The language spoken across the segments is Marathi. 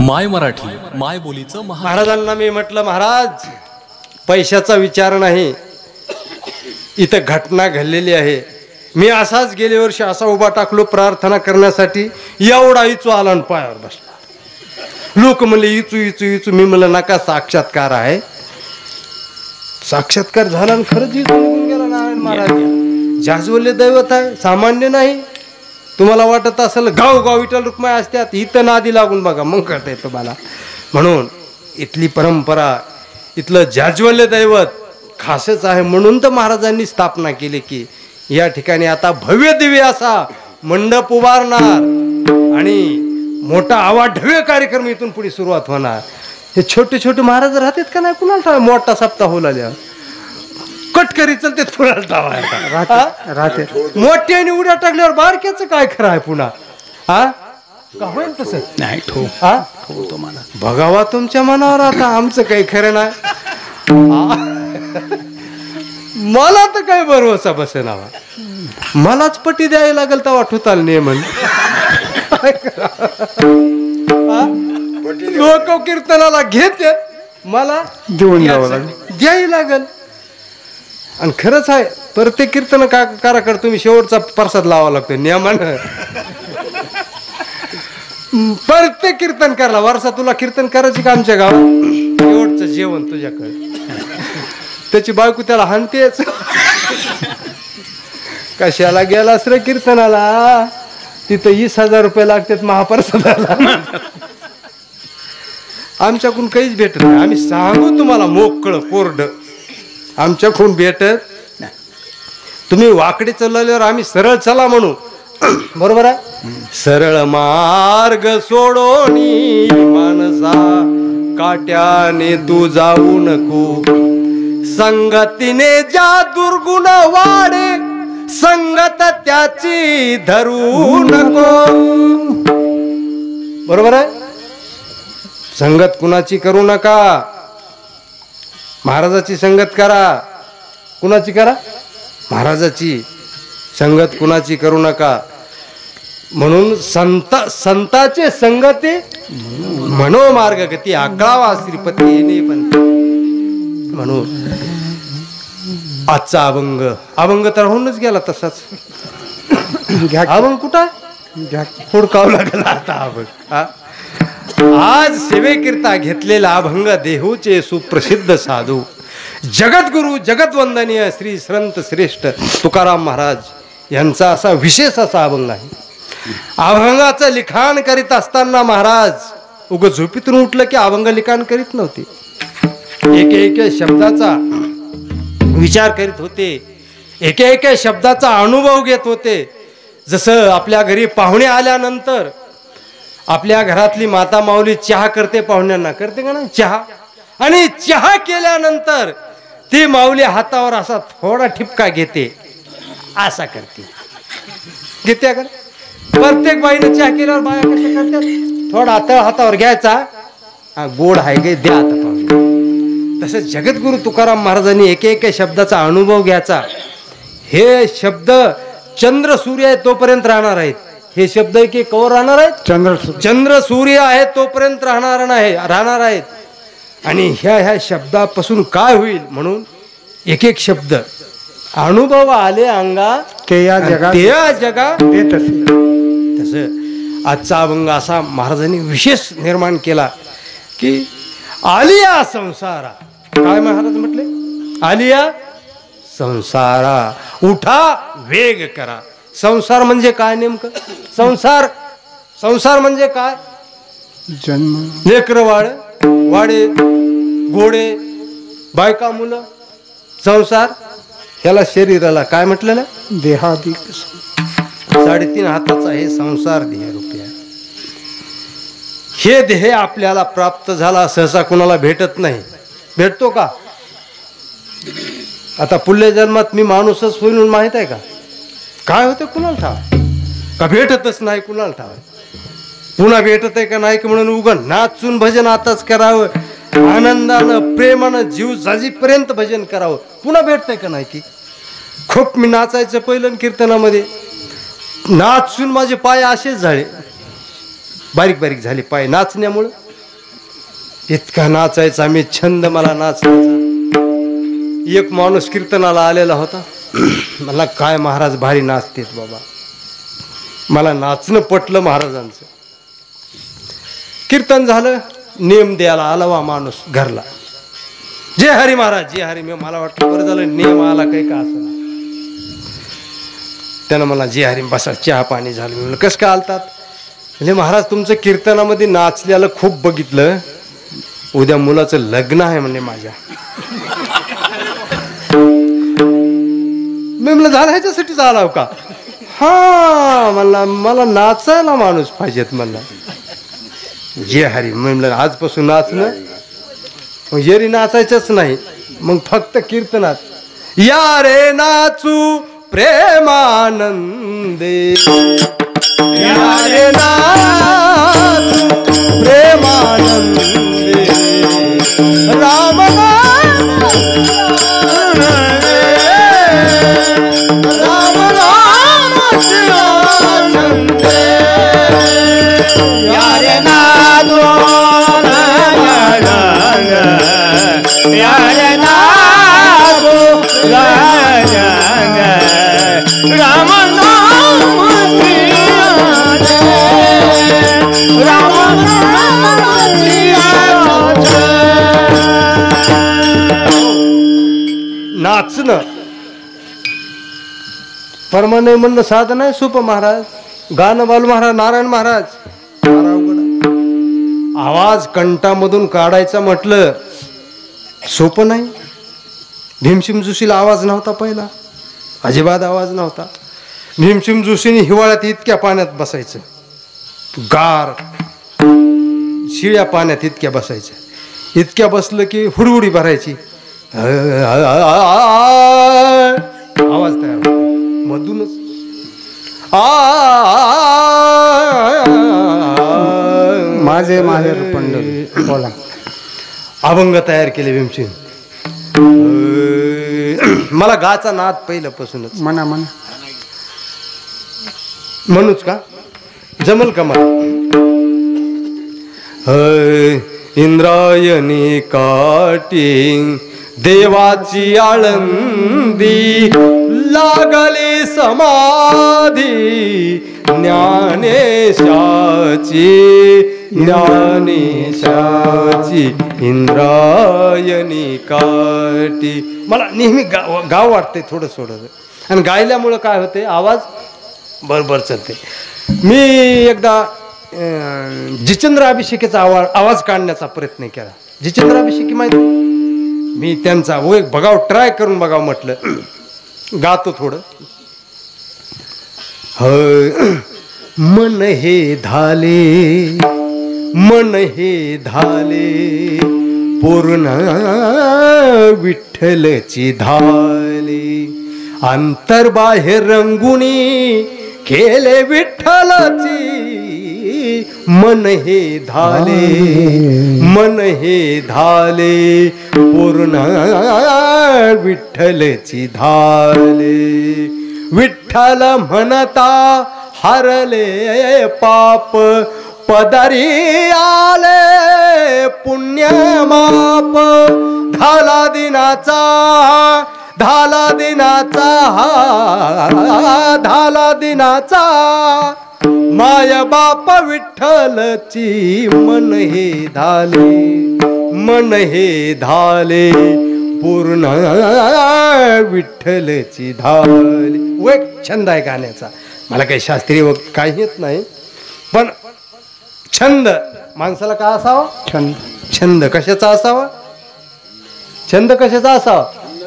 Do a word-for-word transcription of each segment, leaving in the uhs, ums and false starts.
माय मराठी माय बोलीचं महा महाराजांना मी म्हटलं, महाराज पैशाचा विचार नाही, इथं घटना घडलेली आहे. मी असाच गेल्या वर्षी असा उभा टाकलो प्रार्थना करण्यासाठी, एवढा इचू आला आणि पायावर बसला. लोक म्हणले इचू इचू इचू. मी म्हणलं नका, साक्षात्कार आहे. साक्षात्कार झाला आणि खरंच इचू निघून गेला. नारायण महाराज जाजवले दैवत आहे, सामान्य नाही. तुम्हाला वाटत असेल गाव गाव विठ्ठल रुक्माई असतात, इथं नादी लागून बघा, मग कळतं येतं मला. म्हणून इथली परंपरा, इथलं जाज्वल्य दैवत खासच आहे. म्हणून तर महाराजांनी स्थापना केली की या ठिकाणी आता भव्य दिव्य असा मंडप उभारणार आणि मोठा आवाढव्य कार्यक्रम इथून पुढे सुरुवात होणार. हे छोटे छोटे महाराज राहतात का नाही कुणाला ठाव. मोठा सप्ताह होला कटकरी चलते कुणाला ठाव राहते. मोठ्याने उड्या टाकल्यावर बारक्याचं काय खरं आहे पुन्हा. हा का होईल तसं नाही ठो हा ठेवतो मला बघावा तुमच्या मनावर. आता आमचं काही खरं नाही. मला तर काय भरवसा बसे नावा. मलाच पटी द्यायला लागेल तर वाटूताल नियमन. लोक कीर्तनाला घेते, मला देऊन द्यावं लागेल, द्यायला लागेल. आणि खरंच आहे, प्रत्येक कीर्तन का काराकडे तुम्ही शेवटचा प्रसाद लावा लागतो नियमानं. प्रत्येक कीर्तन करायला वर्षा तुला कीर्तन करायची का आमच्या गावात, शेवटचं जेवण तुझ्याकडे. त्याची बायको त्याला हाणतेच, कशाला गेलास रे कीर्तनाला, तिथं वीस हजार रुपये लागतात महाप्रसादाला. आमच्याकडून काहीच भेटत नाही. आम्ही सांगू तुम्हाला मोकळं कोरड, आमच्याकडून भेटत. तुम्ही वाकडे चालल्यावर आम्ही सरळ चला म्हणू, बरोबर आहे. सरळ मार्ग सोडोनी मानसा काट्याने तू जाऊ नको, संगतीने ज्या दुर्गुण वाढे संगत त्याची धरू नको. बरोबर आहे. संगत कुणाची करू नका, महाराजाची संगत करा. कुणाची करा? महाराजाची संगत कुणाची करू नका. म्हणून संत संताचे संगती मनोमार्ग गती आकळावा श्रीपती येणे पण. म्हणून आजचा अभंग अभंग तर होऊनच गेला तसाच. अभंग कुठं हुडकावं लागला आता अभंग. आज सेवेकरिता घेतलेला अभंग देहूचे सुप्रसिद्ध साधू जगद्गुरु जगतवंदनीय श्री संत श्रेष्ठ तुकाराम महाराज यांचा असा विशेष असा अभंग आहे. अभंगाचं लिखाण करीत असताना महाराज उग झोपीतून उठलं की अभंग लिखाण करीत नव्हते. एक एक शब्दाचा विचार करीत होते, एके एके शब्दाचा अनुभव घेत होते. जसं आपल्या घरी पाहुणे आल्यानंतर आपल्या घरातली माता माऊली चहा करते, पाहुण्यांना करते का ना चहा, आणि चहा केल्यानंतर ती माऊली हातावर असा थोडा ठिपका घेते, असा करते घेते का. प्रत्येक बाईने चहा केल्यावर बाया कशा करतात, थोडा तळ हातावर घ्यायचा, गोड आहे गे द्या आता पाहुणे. तसंच जगद्गुरु तुकाराम महाराजांनी एक एक शब्दाचा अनुभव घ्यायचा. हे शब्द चंद्र सूर्य आहे तोपर्यंत राहणार आहेत. हे शब्द की कवर राहणार आहेत, चंद्र चंद्र सूर्य आहे तोपर्यंत राहणार नाही राहणार आहेत. आणि ह्या ह्या शब्दापासून काय होईल म्हणून एक एक शब्द अनुभव आले अंगा ते या जगात ते या जगा येत असेल. तसं आजचा अभंग असा महाराजांनी विशेष निर्माण केला की आलिया संसारा. काय महाराज म्हटले? आलिया संसारा, उठा वेग करा. संसार म्हणजे काय नेमकं? संसार संसार म्हणजे काय? जन्म, लेकरं वाड वाडे घोडे बायका मुलं, संसार. ह्याला शरीराला काय म्हटलेलं? देहादिक. साडेतीन हाताचा हे संसार देह रुपया. हे देह आपल्याला प्राप्त झाला, सहसा कुणाला भेटत नाही. भेटतो का? आता पुढल्या जन्मात मी माणूसच होईल म्हणून माहित आहे का? काय होतं कुणाला ठाव का? भेटतच नाही कुणाला ठाव. पुन्हा भेटत आहे का नाही की म्हणून उगं नाचून भजन आताच करावं, आनंदानं प्रेमानं जीव जाजीपर्यंत भजन करावं. पुन्हा भेटतंय का नाही की? खूप मी नाचायचं पहिलं कीर्तनामध्ये, नाचून माझे पाय असेच झाले, बारीक बारीक झाले पाय नाचण्यामुळं. इतका नाचायचा मी, छंद मला नाचायचा. एक माणूस कीर्तनाला आलेला होता. मला काय महाराज भारी नाचतेत बाबा. मला नाचणं पटलं महाराजांचं. कीर्तन झालं, नेम द्यायला आला वा माणूस घरला. जय हरी महाराज, जय हरी. मी मला वाटलं बरं झालं नेम आला काही का असं. त्यानं मला जय हरी बसा, चहा पाणी झालं. मी म्हणलं कसं काय आलतात? म्हणजे महाराज तुमचं कीर्तनामध्ये नाचल्याला खूप बघितलं, उद्या मुलाचं लग्न आहे म्हणले माझ्या. मी म्हणलं झालं ह्याच्यासाठीच आला का? हा म्हणला मला नाचायला माणूस पाहिजेत म्हणला. जे हरी. म्हणलं आजपासून नाचणं. मग येरी नाचायचंच नाही, मग फक्त कीर्तनात. या रे नाचू प्रेमानंदे, या रे नाचू प्रेमानंदे, राम नाम राम नाम शिवानंदे, या रे नाचू या रे नाचू राम नाम राम नाचणं परमाने म्हणणं साधन आहे सुप महाराज. गाणं बालू महाराज, नारायण महाराज आवाज कंठामधून काढायचा म्हटलं सोपं नाही. भीमसिंग जोशीला आवाज नव्हता पहिला, अजिबात आवाज नव्हता. भीमसिंग जोशीने हिवाळ्यात इतक्या पाण्यात बसायचं, गार शिळ्या पाण्यात इतक्या बसायचं. इतक्या बसलं की हुडहुडी भरायची, आवाज तयार होता मधूनच. माझे माझे पंढरी बोला. अभंग तयार केले भीमसिंग. मला गाचा नाद पहिल्यापासूनच. म्हणा म्हणा. म्हणूच का जमल का मला? इंद्रायणी काठी देवाची आळंदी, लागली समाधी ज्ञानेशाची, ज्ञानेशाची इंद्रायणी काठी. मला नेहमी गाव गाव वाटते थोडं थोडं, आणि गायल्यामुळं काय होते आवाज बरोबर चालते. मी एकदा जिचेंद्र अभिषेकीचा आवाज आवाज काढण्याचा प्रयत्न केला. जिचेंद्र अभिषेकी माहिती, मी त्यांचा वो एक बघाव ट्राय करून बघावं म्हटलं. गातो थोडं. मन हे धाले, मन हे धाले पूर्ण विठ्ठलची धाले, अंतर्बाहेर रंगुणी केले विठ्ठलाची. मन हे धाले, मन हे धाले पूर्ण विठ्ठलची धाले. विठ्ठल म्हणता हरले पाप, पदरी आले पुण्य माप. धाला दिनाचा, धाला दिनाचा, धाला दिनाचा माय बाप विठ्ठलची. मन हे धाले, मन हे धाले पूर्ण विठ्ठलची धाले. व एक छंद आहे गाण्याचा. मला काही शास्त्रीय व काही येत नाही, पण छंद माणसाला काय असावा? छंद. छंद कशाचा असावा? छंद कशाचा असावा?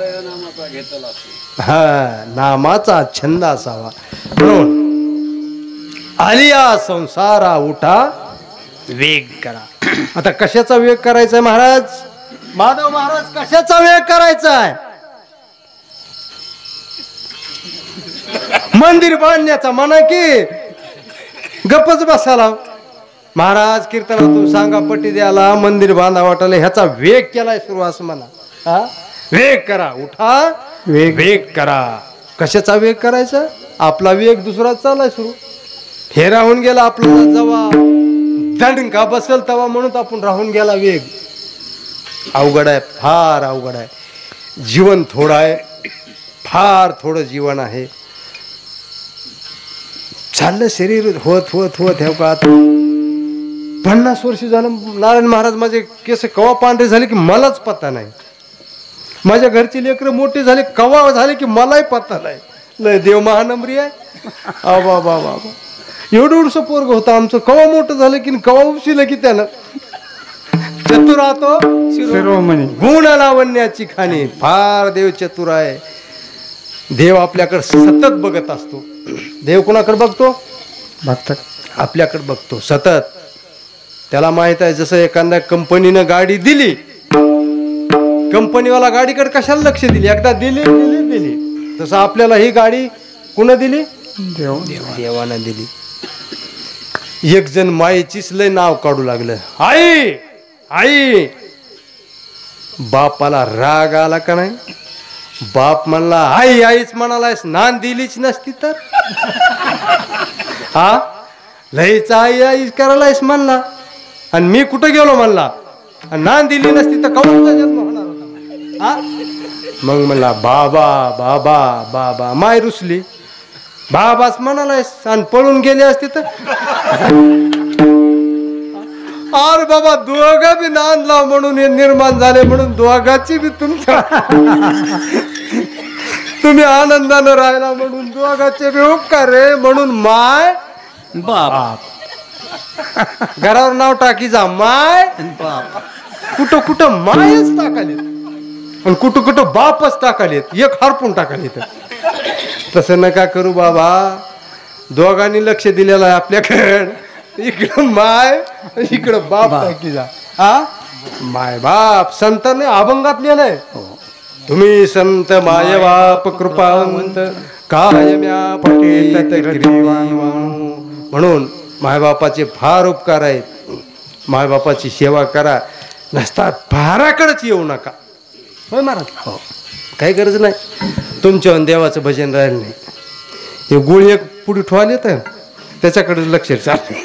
हा, नामाचा छंद असावा. म्हणून आलिया संसारा उठा वेग करा. आता कशाचा वेग करायचा आहे महाराज? माधव महाराज कशाचा वेग करायचा आहे? मंदिर बांधण्याचा. म्हणा की गप्पच बसायला. महाराज कीर्तनातून सांगा पट्टी द्याला मंदिर बांधा वाटायला, ह्याचा वेग केलाय सुरू असं म्हणा. हा, वेग करा, उठा वेग वेग करा. कशाचा वेग करायचा? आपला वेग दुसरा चालाय सुरू. हे राहून गेला आपला, जेव्हा दंडका बसेल तेव्हा म्हणून आपण राहून गेला वेग. अवघड आहे, फार अवघड आहे. जीवन थोडं आहे, फार थोडं जीवन आहे. चाललं शरीर होत होत होत हे का पन्नास वर्ष झालं नारायण महाराज माझे केस कवा पांढरे झाले की मलाच पत्ता नाही. माझ्या घरची लेकरं मोठे झाले कवा झाले की मलाही पत्ता नाही. लय देव महानमरी आहे. आबा बाबा बाबा एवढं एवढंसं पोरग होतं आमचं, कवा मोठं झालं की कवा उपशिलं की त्यानं. चतुर राहतो शिरोमणी गुण लावण्याची खाणी. फार देव चतुर आहे. देव आपल्याकडे सतत बघत असतो. देव कुणाकडे बघतो? भक्त आपल्याकडे बघतो सतत. त्याला माहित आहे जसं एखाद्या कंपनीनं गाडी दिली, कंपनीवाला गाडीकडे कशाला लक्ष दिली, एकदा दिली दिली दिली तसं आपल्याला ही गाडी कुणा दिली? देव देवानं दिली. एक जण मायेचीच लय नाव काढू लागलं, आई आई. बापाला राग आला का नाही? बाप म्हणला आई आईच म्हणालायस, नान दिलीच नसती तर. हा लईच आई आई करायलायस म्हणला आणि मी कुठं गेलो म्हणला, आणि नान दिली नसती तर कौनचा जन्म होणार होता. हा मग म्हणला बाबा बाबा बाबा. माय रुसली. बाबाच म्हणालायस आणि पळून गेले असते तर. अरे बाबा दोघं बी नांद लाव म्हणून हे निर्माण झाले, म्हणून दोघाची बी तुमच्या तुम्ही आनंदानं राहिला म्हणून दोघाचे बी उपकार रे. म्हणून माय बाप घरावर नाव टाकी जा माय बाप. कुठं कुठं मायच टाकालेत आणि कुठं कुठं बापच टाकालेत, एक हरपून टाकालेत. तसं नका करू बाबा. दोघांनी लक्ष दिलेलं आहे आपल्याकडं. इकडं माय इकडं बाप टाकी जा. हा माय बाप संतांनी अभंगात लिहिलंय, तुम्ही संत माय बाप कृपावंत कायम्या पटेत ग्रीवाणू. म्हणून मायबापाचे फार उपकार आहेत. मायबापाची सेवा करा, नसता भाराकडेच येऊ नका. होय महाराज? हो काही गरज नाही. तुमच्या देवाचं भजन राहिलं नाही. हे गुळ एक पुढे ठेवाले तर त्याच्याकडे लक्ष चालते.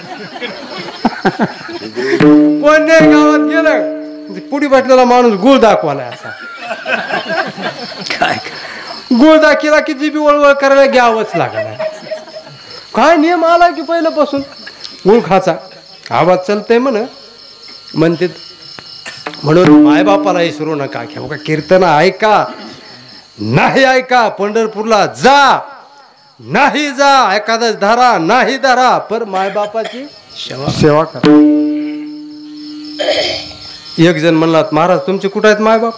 कोण नाही गावात गेलं पुढी बाटलेला माणूस गुळ दाखवालाय असा. काय गुळ दाखिला की जी बी वळवळ करायला घ्यावंच लागणार. काय नियम आला की पहिल्यापासून गुळ खाचा. आवाज चालतंय म्हण म्हणते. म्हणून मायबापाला विसरू नका. घेऊ का कीर्तन ऐका, नाही ऐका पंढरपूरला जा, नाही जा एखादच धरा, नाही धरा पर मायबापाची सेवा करा. एक जण म्हणलात महाराज तुमचे कुठं आहेत मायबाप?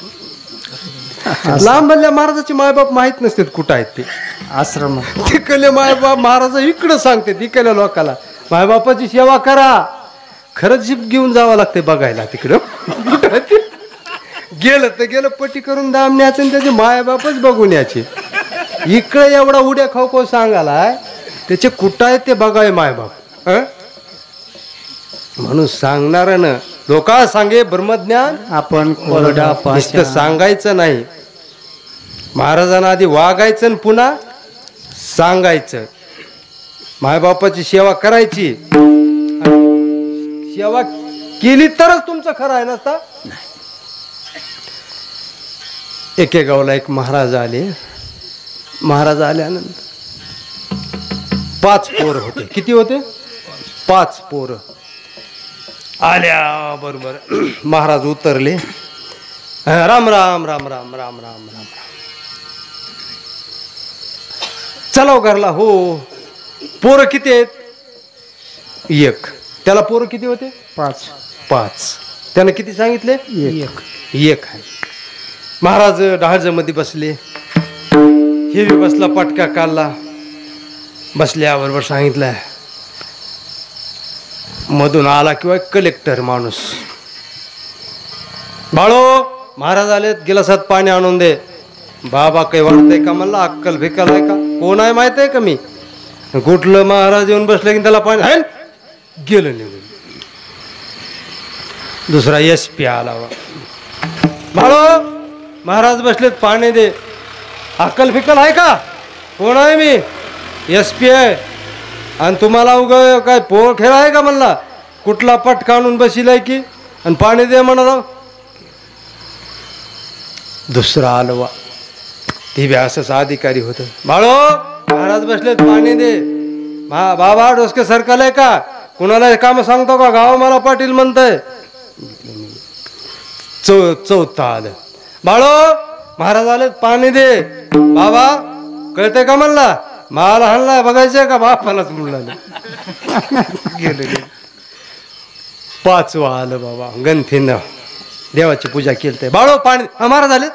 लांब म्हणल्या महाराजाचे मायबाप माहित नसतात कुठं आहेत ते. आश्रम तिकडले मायबाप महाराज इकडं सांगते तिकडल्या लोकाला मायबापाची सेवा करा. खरंच जीप घेऊन जावं लागते बघायला तिकडं. गेलं तर गेलं पट्टी करून दामण्याचं आणि त्याचे मायबापच बघून याचे. इकडे एवढा उड्या खाऊ खाऊ सांगालाय त्याचे कुठं आहेत ते बघाय मायबाप. म्हणून सांगणाऱ्यानं लोका सांगे ब्रह्मज्ञान आपण कोरडा नुसतं सांगायचं नाही. महाराजांना आधी वागायचं आणि पुन्हा सांगायचं. मायबापाची सेवा करायची. सेवा केली तरच तुमचं खरं आहे नसता. एके गावला एक महाराज आले. महाराज आल्यानंतर पाच पोर होते. किती होते? पाच पोर. आल्या बरोबर महाराज उतरले. राम राम राम राम राम राम राम. चलाव घरला. हो पोरं किती आहेत? एक. त्याला पोरं किती होते? पाच. पाच. त्यानं किती सांगितले? एक. एक आहे. महाराज डहाळज मध्ये बसले. हे बी बसला पटका काढला. बसल्याबरोबर सांगितलं मधून आला किंवा कलेक्टर माणूस, बाळो महाराज आलेत गिलासात पाणी आणून दे. बाबा काही वाटतंय का म्हणला? अक्कल भिकल आहे का? कोण आहे माहित आहे का मी? कुठलं महाराज येऊन बसले की त्याला पाणी आहे गेलं निघून. दुसरा एस पी आला. बाळो महाराज बसलेत पाणी दे. अक्कल फिकल आहे का? कोण आहे मी? एस पी आहे. आणि तुम्हाला उग काय पोळ खेळ आहे का म्हणला? कुठला पटका आणून बसिलाय की आणि पाणी दे म्हणाला. दुसरा आलं वा ते बी असंच अधिकारी होतं. बाळो महाराज बसलेत पाणी दे. बा बाबा डोसके सरकारलाय का कुणाला काम सांगतो का गाव मला पाटील म्हणतंय. चौ चौथा आलं. बाळो महाराज आले पाणी दे. बाबा कळतंय का म्हणला मला हाणलाय बघायचंय का बापालाच म्हणलं गेले. पाचवा आलं बाबा गंथीनं देवाची पूजा केली. बाळो पाणी हा महाराज आले.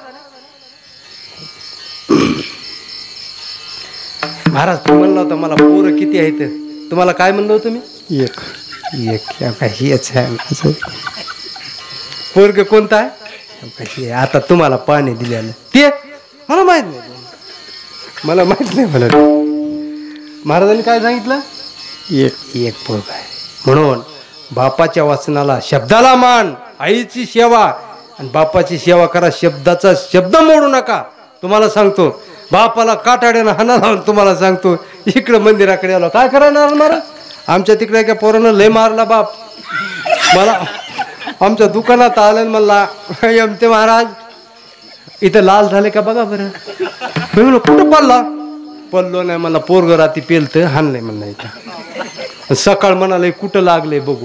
महाराज तू म्हणला होता मला पोरं किती आहेत तुम्हाला काय म्हणलं होतं मी. एक एक काही आहे पोरग कोणता आहे आता तुम्हाला पाणी दिलेलं ते मला माहित नाही. मला माहित नाही मला महाराजांनी काय सांगितलं एक एक पोरग आहे. म्हणून बापाच्या वाचनाला शब्दाला मान. आईची सेवा आणि बापाची सेवा करा. शब्दाचा शब्द मोडू नका. तुम्हाला सांगतो बापाला काटाड्यानं हाना लावून तुम्हाला सांगतो इकडं मंदिराकडे आलो काय करणार महाराज. आमच्या तिकडे एका पोरानं लय मारला बाप. मला आमच्या दुकानात आलं मला यमते महाराज इथं लाल झाले का बघा बरं. मी म्हणलं कुठं पडला. पडलो नाही मला पोरग राती पेलत हाणलंय म्हणलं इथं. सकाळ म्हणाले कुठं लागले बघू.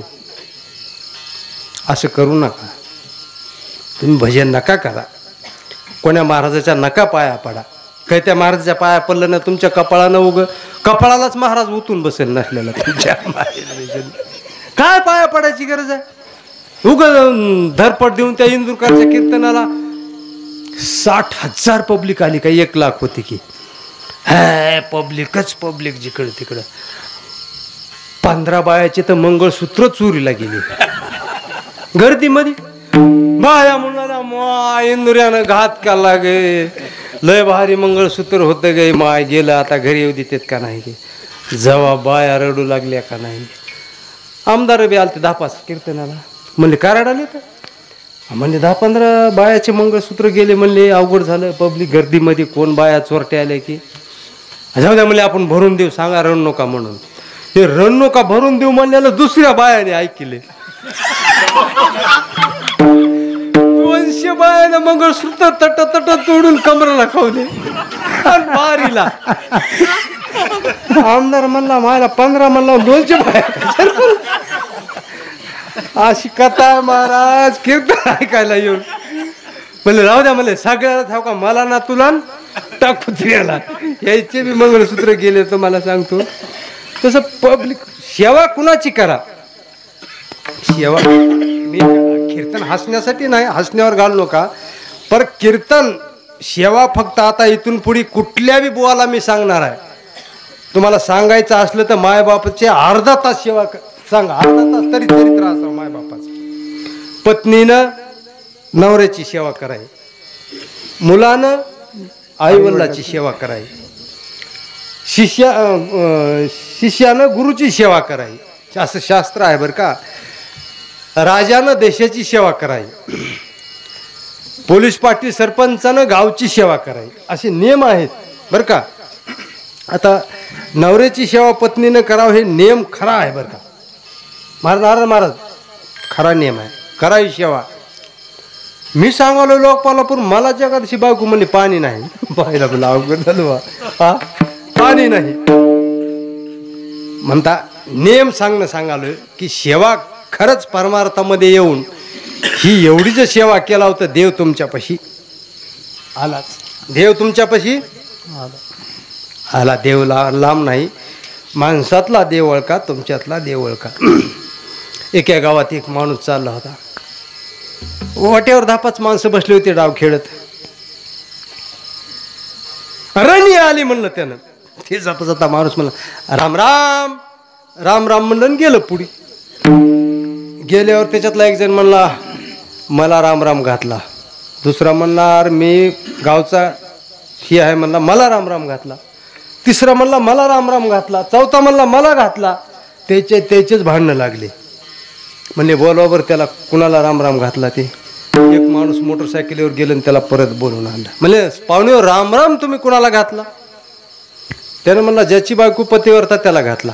असं करू नका. तुम्ही भजन नका करा. कोण्या महाराजाच्या नका पाया पडा. काही त्या महाराजाच्या पाया पडलं ना तुमच्या कपाळानं उग कपाळालाच महाराज उतून बसेल नसलेला तुमच्या काय पाया पडायची गरज आहे. उग धरपट देऊन त्या इंदुरकरच्या कीर्तनाला साठ हजार पब्लिक आली का एक लाख होती की हा पब्लिकच पब्लिक जिकडं तिकडं. पंधरा बायाचे तर मंगळसूत्र चोरीला गेले गर्दीमध्ये. बाया म्हणाला मा इंदुर्यानं घात केला गे लय भारी मंगळसूत्र होतं गे माय गेलं आता घरी येऊ देतात का नाही गे. जेव्हा बाया रडू लागल्या का नाही. आमदार बी आलते दहा पाच कीर्तनाला म्हणले का रडाले तर म्हणजे दहा पंधरा बायाचे मंगळसूत्र गेले म्हणले अवघड झालं. पब्लिक गर्दीमध्ये कोण बाया चोरटे आले की जाऊ द्या म्हणले आपण भरून देऊ सांगा रण नका म्हणून. ते रण नका भरून देऊ म्हणलेलं दुसऱ्या बायाने ऐकले. दोनशे बायानं मंगळसूत्र तट तट तोडून कमराला खावले बारीला. आमदार म्हणला मला पंधरा म्हणला दोनशे बाया अशी कथा महाराज कीर्तन ऐकायला येऊन म्हणले राहू द्या म्हणले सगळ्याला ठाव का मला ना तुला टाकू याला यायचे बी मंगळसूत्र गेले तर मला सांगतो. तसं पब्लिक सेवा कुणाची करा. सेवा मी कीर्तन हसण्यासाठी नाही हसण्यावर घालू नका. पर कीर्तन सेवा फक्त आता इथून पुढे कुठल्या बी बुवाला मी सांगणार आहे. तुम्हाला सांगायचं असलं तर मायबापाचे अर्धा तास सेवा सांगा. अर्धा तास तरी चरित्र असावं मायबापाचं. पत्नीनं नवऱ्याची सेवा कराय. मुलानं आईवडिलाची सेवा कराय. शिष्या शिष्यानं गुरुची सेवा कराय. असं शास्त्र आहे बरं का. राजानं देशाची सेवा कराय. पोलीस पाटील सरपंचानं गावची सेवा कराय. असे नियम आहेत बरं का. आता नवऱ्याची सेवा पत्नीनं करावं हे नियम खरा आहे बरं का. महाराज महाराज खरा नियम आहे. करावी सेवा. मी सांगालो लोकपालापूर मला जगाशी बायको म्हणले पाणी नाही. बायला बोला अवघड झालं हा पाणी नाही म्हणता. नियम सांगणं सांगालोय की सेवा खरंच परमार्थामध्ये येऊन ही एवढी जर सेवा केला होता देव तुमच्यापाशी आलाच. देव तुमच्यापाशी आला. देव ला लांब नाही. माणसातला देव ओळखा तुमच्यातला देव ओळखा. एका गावात एक माणूस चालला होता. वाट्यावर दहा पाच माणसं बसले होते डाव खेळत. रणी आली म्हणलं त्यानं. ते जाता जाता माणूस म्हणला राम राम राम राम म्हणलं गेलं पुढे. गेल्यावर त्याच्यातला एक जण म्हणला मला राम राम घातला. दुसरा म्हणणार मी गावचा ही आहे म्हणला मला राम राम घातला. तिसरा म्हणला मला राम राम घातला. चौथा म्हणला मला घातला. त्याचे त्याचेच भांडणं लागले. म्हणजे बोलवाबर त्याला कुणाला राम राम घातला. ते एक माणूस मोटरसायकलीवर गेलं आणि त्याला परत बोलवून आणला. म्हणजे पाहुणे राम राम तुम्ही कुणाला घातला. त्यानं म्हणला ज्याची बायको पतीवरता त्याला घातला.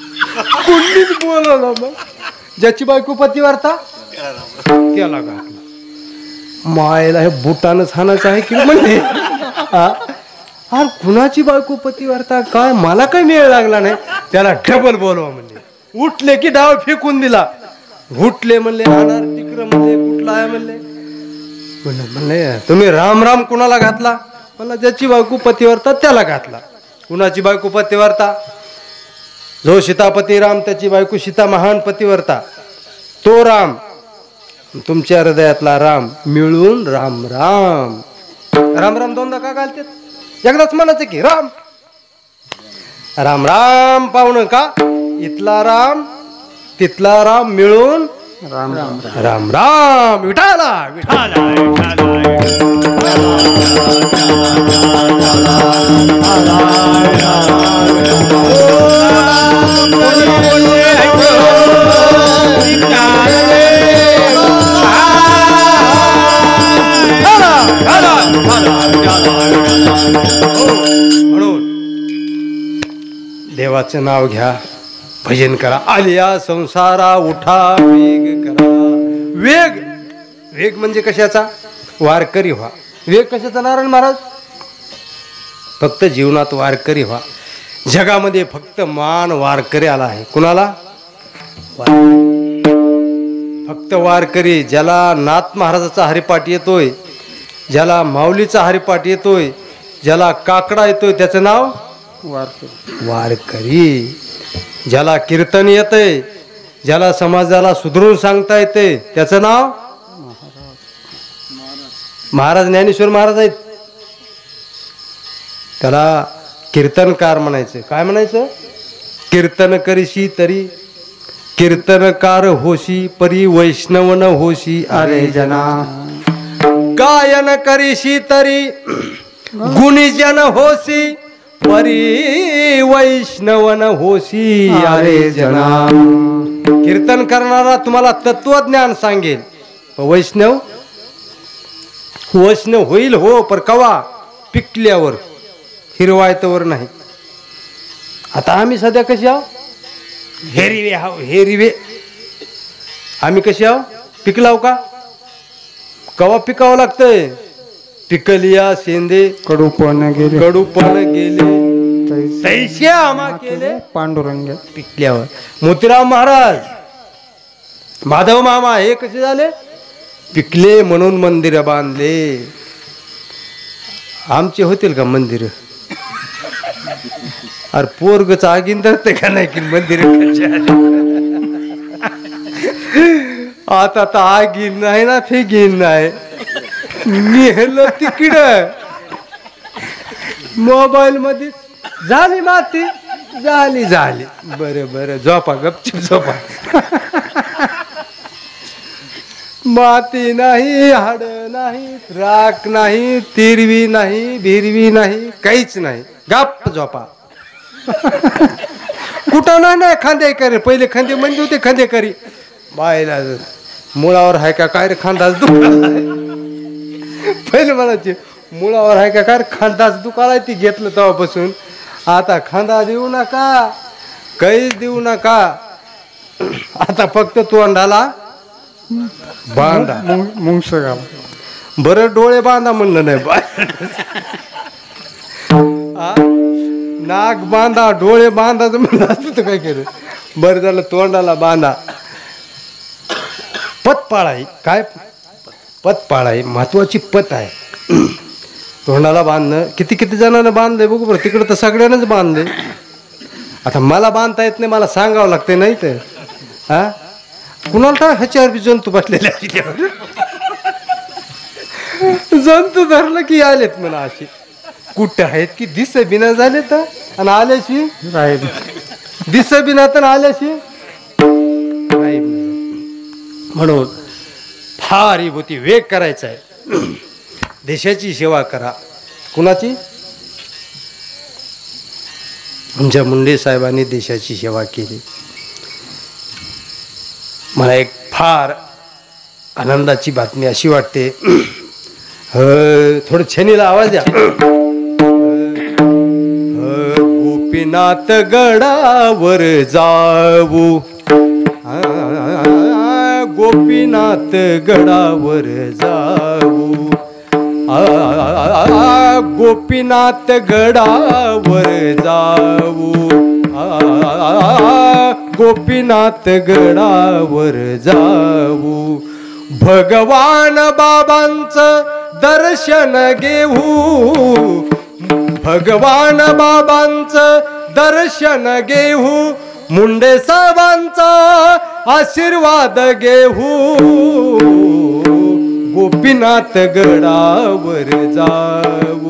कोणीच बोलवलं मग ज्याची बायको पतीवरता त्याला घातला. मायला हे बुटानच हाणाचं आहे की म्हणले हा अरे कुणाची बायको पतिव्रता काय मला काय मेळ लागला नाही त्याला डबल बोलवा म्हणले उठले की डाव फेकून दिला उठले म्हणले हाणार तिकडं म्हणले कुठला आहे म्हणले म्हणलं म्हणले तुम्ही राम राम कुणाला घातला मला ज्याची बायको पतिव्रता त्याला घातला कुणाची बायको पतिव्रता जो सीतापती राम त्याची बायको सीता महान पतिव्रता तो राम तुमच्या हृदयातला राम मिळून राम राम राम राम दोनदा का घालतात एकदाच म्हणायचं की राम राम राम पाहुणं का इथला राम तिथला राम मिळून राम राम राम राम विठाला विठाला म्हणून देवाचं नाव घ्या भजन करा आलिया संसारा उठा वेग करा वेग वेग म्हणजे कशाचा वारकरी व्हा वेग कशाचा नारायण महाराज फक्त जीवनात वारकरी व्हा जगामध्ये फक्त मान वारकरी आला आहे कुणाला फक्त वारकरी ज्याला नाथ महाराजाचा हरिपाठ येतोय ज्याला माऊलीचा हरिपाठ येतोय ज्याला काकडा येतोय त्याचं नाव वारकरी वारकरी ज्याला कीर्तन येतंय ज्याला समाजाला सुधरून सांगता येते त्याचं नाव महाराज ज्ञानेश्वर महाराज आहेत त्याला कीर्तनकार म्हणायचं काय म्हणायचं कीर्तन करीशी तरी कीर्तनकार होशी परी वैष्णवन होशी अरे जना गायन करीशी तरी गुणीजन होशी परी वैष्णवन होशी अरे जना कीर्तन करणारा तुम्हाला तत्वज्ञान सांगेल वैष्णव वैष्णव होईल हो पर कवा पिकल्यावर हिरवायतवर नाही आता आम्ही सध्या कशी आहो हेरिवे हाव हेरिवे आम्ही कशी आहो पिकलाव का कवा पिकावं लागतंय पिकलिया शेंदे कडूपण गेले कडूपण गेले तैसे आमा केले पांडुरंग पिकल्यावर मोतीराम महाराज माधव मामा हे कसे झाले पिकले म्हणून मंदिर बांधले आमचे होतील का मंदिर अरे पोरगच आगीन धरते का नाही की मंदिर आता तर आगीन नाही ना फेगीन नाही नेहलं तिकडं मोबाईल मध्ये झाली माती झाली झाली बरं बरं झोपा गपचूप झोपा माती नाही हाड नाही राख नाही तिरवी नाही भिरवी नाही काहीच नाही गप झोपा कुठं नाही नाही खांदे करे पहिले खांदे म्हणजे होते खांदे करी बायला मुळावर आहे का काय रे खांदाच दुखाला पहिले म्हणायचे मुळावर आहे का काय रे खांदाच दुखाला ती घेतलं तेव्हापासून आता खांदा देऊ नका काहीच देऊ नका आता फक्त तोंडाला बांधा मुंगस गाव बरं डोळे बांधा म्हणलं नाही नाक बांधा डोळे बांधा म्हणलं असतं तर काय केलं बरं झालं तोंडाला बांधा पत पाळाई काय पत पाळाई महत्वाची पत आहे तोंडाला बांधणं किती किती जणांना बांधलंय बघू बरं तिकडं तर सगळ्यांनाच बांधले आता मला बांधता येत नाही मला सांगावं लागते नाही तर हा कुणाला काय ह्याच्यावर बी जंतू बसलेले जंतू धरलं की आलेत म्हणा अशी कुठे आहेत की दिस बिना झाले तर आणि आल्याशी राहील दिस बिना तर आल्याशी नाही म्हणून फार ही भूती वेग करायचा आहे देशाची सेवा करा कुणाची आमच्या मुंडे साहेबांनी देशाची सेवा केली मला एक फार आनंदाची बातमी अशी वाटते थोडं छेनीला आवाज द्या गोपीनाथ गडावर जाऊ गोपीनाथ गडावर जाऊ आ, गोपीनाथ गडावर जाऊ आ, गोपीनाथ गडावर जाऊ भगवान बाबांचं दर्शन घेऊ भगवान बाबांचं दर्शन घेऊ मुंडे साहेबांचा आशीर्वाद घेऊ गोपीनाथ गडावर जाऊ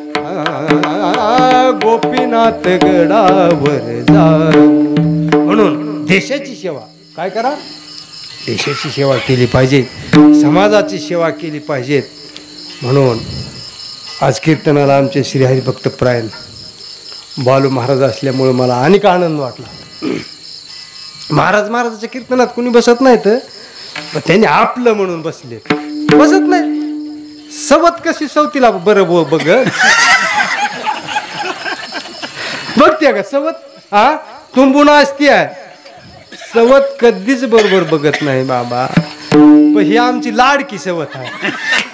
आ, गोपीनाथ गडावर जाऊ म्हणून देशाची सेवा काय करा देशाची सेवा केली पाहिजे समाजाची सेवा केली पाहिजे म्हणून आज कीर्तनाला आमचे श्री हरिभक्त प्रायण बालू महाराज असल्यामुळे मला अनेक आनंद वाटला महाराज महाराजाच्या कीर्तनात कोणी बसत नाही तर त्यांनी आपलं म्हणून बसले बसत नाही सवत कशी सवतीला बरं बो बघ बघते का सवत हा तुंबून असती आहे सवत कधीच बरोबर बघत नाही बाबा पण ही आमची लाडकी सवत आहे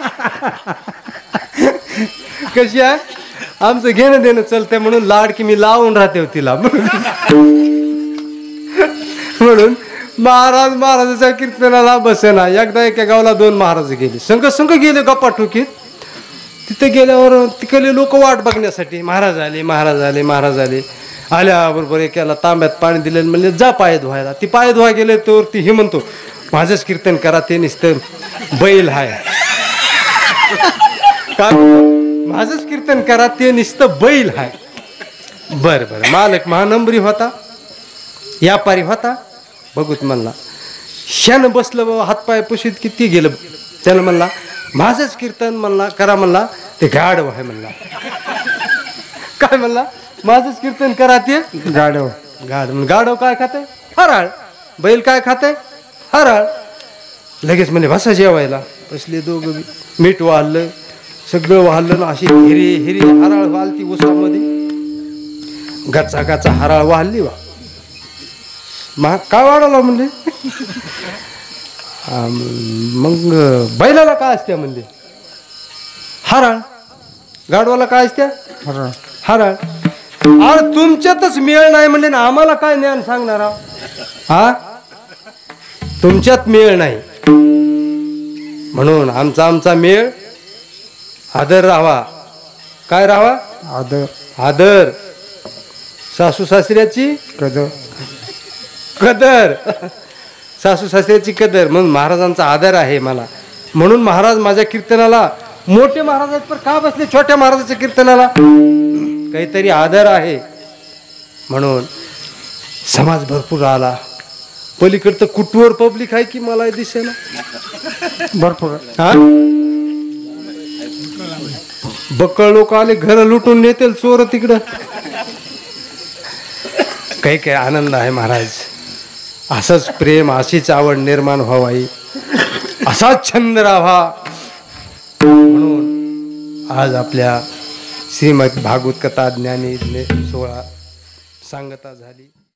कशी आहे आमचं घेणं देणं चालतंय म्हणून लाडकी मी लावून राहते तिला म्हणून महाराज महाराजाच्या कीर्तनाला बसेना एकदा एका गावाला दोन महाराज गेले संघ संघ गेले गप्पा ठोकीत तिथे गेल्यावर तिकडले लोक वाट बघण्यासाठी महाराज आले महाराज आले महाराज आले आल्याबरोबर एकाला तांब्यात पाणी दिले म्हणजे जा पाय धुवायला ती पाय धुवा गेले तर ती हे म्हणतो माझंच कीर्तन करा ते नुसतं बैल हाय का माझंच कीर्तन करा ते नुसतं बैल हाय बर बर मालक महानंबरी होता व्यापारी होता बघूत म्हणला शान बसलं बाबा हातपाय पुशीत किती गेलं त्यानं म्हणला माझंच कीर्तन म्हणला करा म्हणला ते गाढव आहे म्हणला काय म्हणला माझंच कीर्तन करा ते गाढव गाढव गाढव काय खाते हराळ बैल काय खाते हराळ लगेच म्हणजे भाषा जेवायला बसले दोघं मीठ वाहलं सगळं वाहलं ना अशी हिरी हिरी हराळ वाहलती उसामध्ये गचा गचा हराळ वाहली वा मा काय वाढवला म्हणले मग बैलाला काय असत्या म्हणले हराळ गाढवाला काय असत्या हराळ हराळ अरे तुमच्यातच मेळ नाही म्हणले ना आम्हाला काय ज्ञान सांगणार हा तुमच्यात मेळ नाही म्हणून आमचा आमचा मेळ आदर राहावा काय राहावा आदर आदर सासू सासऱ्याची कदर कदर सासू सासऱ्याची कदर म्हणून महाराजांचा आदर आहे मला म्हणून महाराज माझ्या कीर्तनाला मोठे महाराज आहेत पण का बसले छोट्या महाराजाच्या कीर्तनाला काहीतरी आदर आहे म्हणून समाज भरपूर आला पलीकडचं कुटवर पब्लिक आहे की मला दिसेना भरपूर हा बक्कळ लोक आले घर लुटून नेतील चोर तिकडं काही काही आनंद आहे महाराज असंच प्रेम अशीच आवड निर्माण व्हावी असाच छंद राहावा म्हणून आज आपल्या श्रीमद भागवत कथा ज्ञानी सोहळा सांगता झाली.